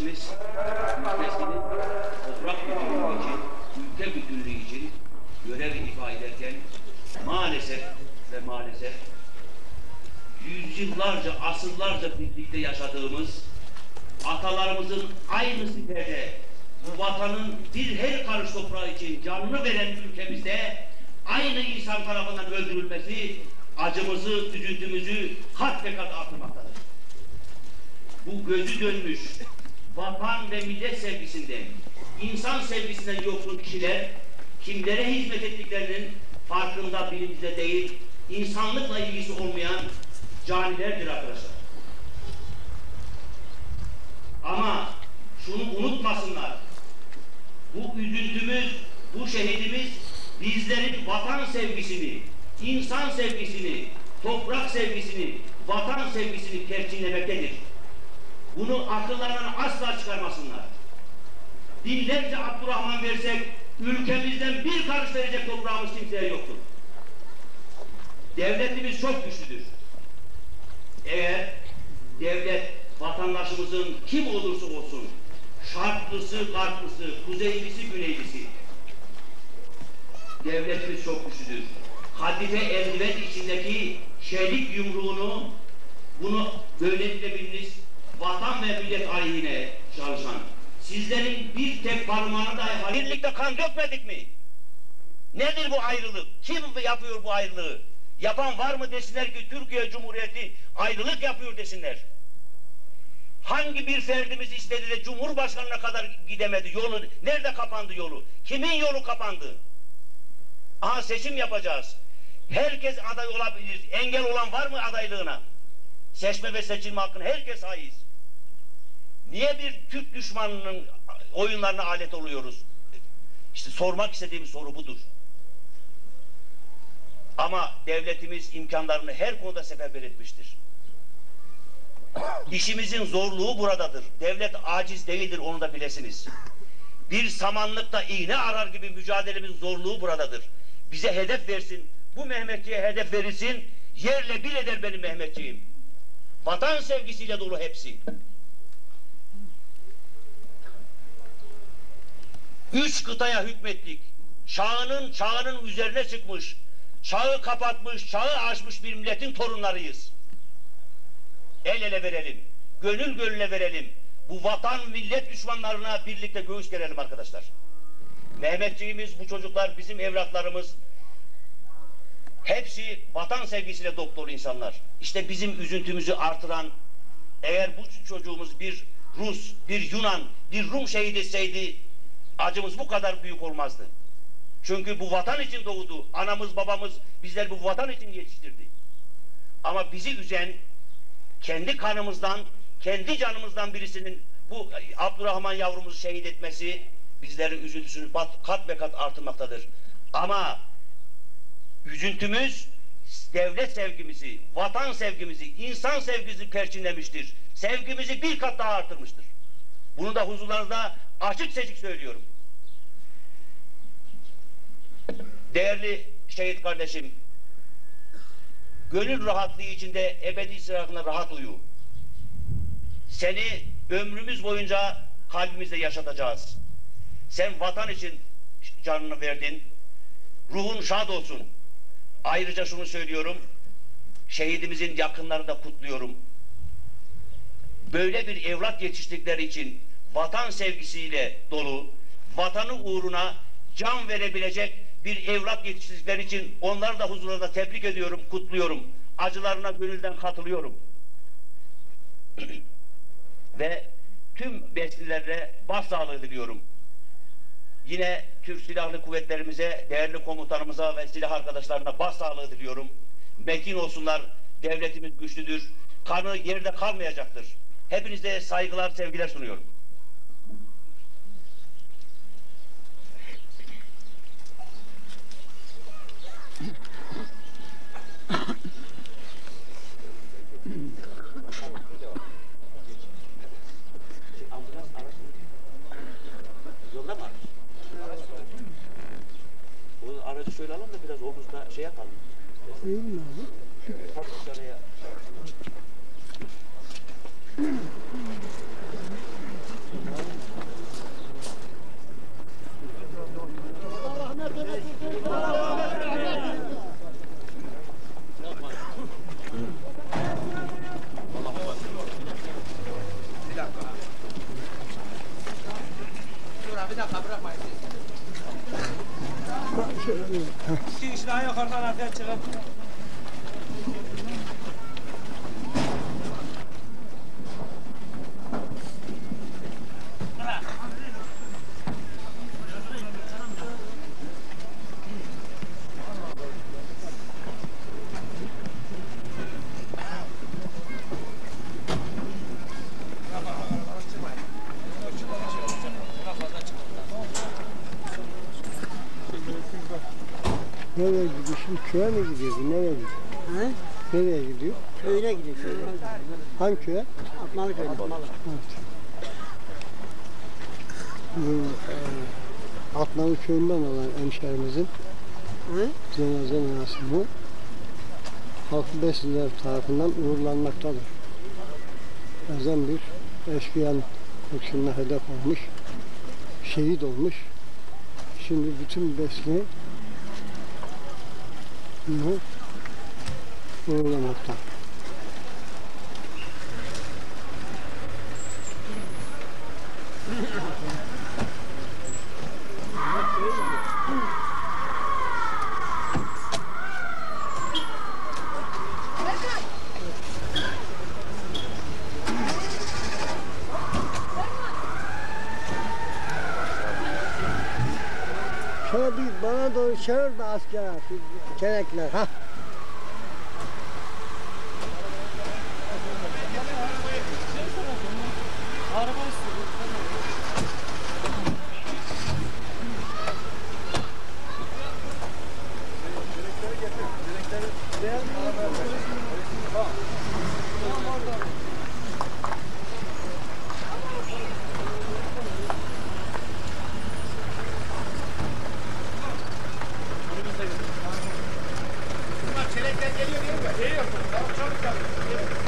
devletimiz ülkesinin toprak bütünlüğü için, ülke bütünlüğü için görev ifa ederken maalesef yüzyıllarca, asırlarca birlikte yaşadığımız, atalarımızın aynı siferde bu vatanın bir her karış toprağı için canını veren ülkemizde aynı insan tarafından öldürülmesi acımızı, üzüntümüzü kat ve kat artırmaktadır. Bu gözü dönmüş vatan ve millet sevgisinden, insan sevgisinden yoksun kişiler kimlere hizmet ettiklerinin farkında, bilincinde değil, insanlıkla ilgisi olmayan canilerdir arkadaşlar. Ama şunu unutmasınlar, bu üzüntümüz, bu şehidimiz bizlerin vatan sevgisini, insan sevgisini, toprak sevgisini, vatan sevgisini perçinlemektedir. Bunu akıllarından asla çıkarmasınlar. Binlerce Abdurrahman versek, ülkemizden bir karış verecek toprağımız kimseye yoktur. Devletimiz çok güçlüdür. Eğer devlet vatandaşımızın kim olursa olsun, şarklısı, garplısı, kuzeylisi, güneylisi, devletimiz çok güçlüdür. Kadife eldiven içindeki şerlik yumruğunu, bunu böylelikle biliniz, vatan ve millet aleyhine çalışan, sizlerin bir tek parmağını dahi birlikte kan dökmedik mi? Nedir bu ayrılık? Kim yapıyor bu ayrılığı? Yapan var mı desinler ki Türkiye Cumhuriyeti ayrılık yapıyor desinler. Hangi bir ferdimiz istedi de Cumhurbaşkanı'na kadar gidemedi? Yolu, nerede kapandı yolu? Kimin yolu kapandı? Aha seçim yapacağız. Herkes aday olabilir. Engel olan var mı adaylığına? Seçme ve seçilme hakkına herkes haiz. Niye bir Türk düşmanının oyunlarına alet oluyoruz? İşte sormak istediğim soru budur. Ama devletimiz imkanlarını her konuda seferber etmiştir. İşimizin zorluğu buradadır. Devlet aciz değildir, onu da bilesiniz. Bir samanlıkta iğne arar gibi mücadelemizin zorluğu buradadır. Bize hedef versin, bu Mehmetçiğe hedef verilsin, yerle bir eder benim Mehmetçiğim. Vatan sevgisiyle dolu hepsi. 3 kıtaya hükmettik. Çağının üzerine çıkmış, çağı kapatmış, çağı aşmış bir milletin torunlarıyız. El ele verelim, gönül gönüle verelim. Bu vatan millet düşmanlarına birlikte göğüs gerelim arkadaşlar. Mehmetçiğimiz, bu çocuklar bizim evlatlarımız. Hepsi vatan sevgisiyle doktor insanlar. İşte bizim üzüntümüzü artıran, eğer bu çocuğumuz bir Rus, bir Yunan, bir Rum şehit etseydi acımız bu kadar büyük olmazdı. Çünkü bu vatan için doğdu. Anamız, babamız bizler bu vatan için yetiştirdi. Ama bizi üzen, kendi kanımızdan, kendi canımızdan birisinin bu Abdurrahman yavrumuzu şehit etmesi bizlerin üzüntüsünü kat ve kat artırmaktadır. Ama üzüntümüz devlet sevgimizi, vatan sevgimizi, insan sevgimizi perçinlemiştir. Sevgimizi bir kat daha artırmıştır. Bunu da huzurlarınızda açık seçik söylüyorum. Değerli şehit kardeşim, gönül rahatlığı içinde ebedi istirahatına rahat uyu. Seni ömrümüz boyunca kalbimizde yaşatacağız. Sen vatan için canını verdin. Ruhun şad olsun. Ayrıca şunu söylüyorum. Şehidimizin yakınlarını da kutluyorum. Böyle bir evlat yetiştikleri için vatan sevgisiyle dolu, vatanı uğruna can verebilecek bir evlat yetiştirdikleri için onları da huzurlarında tebrik ediyorum, kutluyorum. Acılarına gönülden katılıyorum. Ve tüm beslilerine başsağlığı diliyorum. Yine Türk Silahlı Kuvvetlerimize, değerli komutanımıza ve silah arkadaşlarına başsağlığı diliyorum. Metin olsunlar, devletimiz güçlüdür, kanı yerde kalmayacaktır. Hepinize saygılar, sevgiler sunuyorum. Yolda mı? O aracı şöyle alalım da biraz omuzda şey yapalım. Değil mi abi? Tam dışarıya. İki kişi daha yukarıdan arkaya çıkar. Nereye gidiyor? Şimdi köye mi gidiyor? Nereye gidiyor? He? Nereye gidiyor? Köyüne gidiyor köyüne. Hangi köye? Atmalı köyüne. Atmalı. Evet. Bu Atmalı köyünden olan hemşehrimizin Hı? cenaze merasimi halk besliler tarafından uğurlanmaktadır. Bazen bir eşkıyanın kurşununa hedef olmuş, şehit olmuş. Şimdi bütün besli bunu uğurlamakta. Şöyle bir bana doğru çevir de asker kelekler ha. Çelekler geliyor değil mi? Geliyor. Tamam çabuk.